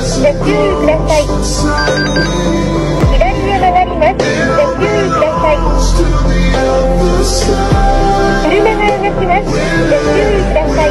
ご注意ください。左へ曲がります。ご注意ください。車が動きます。ご注意ください。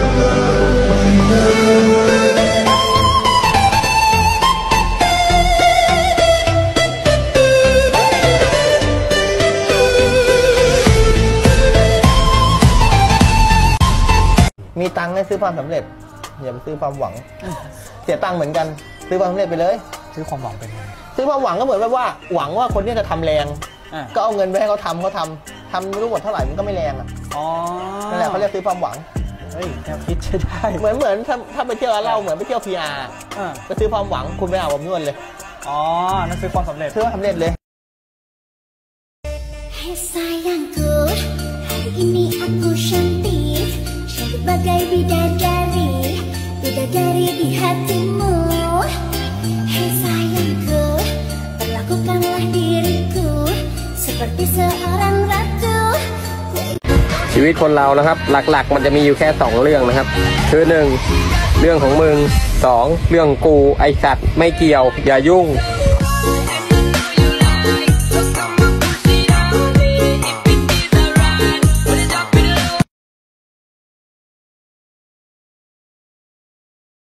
มีตังค์ให้ซื้อความสำเร็จอย่าไปซื้อความหวังเสียตังค์เหมือนกันซื้อความสำเร็จไปเลยซื้อความหวังเป็นไงซื้อความหวังก็เหมือนแบบว่าหวังว่าคนนี้จะทำแรงก็เอาเงินไปให้เขาทำไม่รู้หมดเท่าไหร่มันก็ไม่แรงอ่ะนั่นแหละเขาเรียกซื้อความหวังเฮ้ยแนวคิดใช้ได้เหมือนถ้าไปเที่ยวเล่าเหมือนไปเที่ยว PR ไปซื้อความหวังคุณไปหาผมนวลเลยนั่นซื้อความสำเร็จซื้อความสำเร็จเลย Sayangku, hari ini aku cantik, cantik bagai bidadari, bidadari di hatimu. Hei sayangku, perlakukanlah diriku seperti seorang ratu. ชีวิตคนเรานะครับหลักๆมันจะมีอยู่แค่2เรื่องนะครับคือ1เรื่องของมึง2เรื่องกูไอสัตว์ไม่เกี่ยวอย่ายุ่ง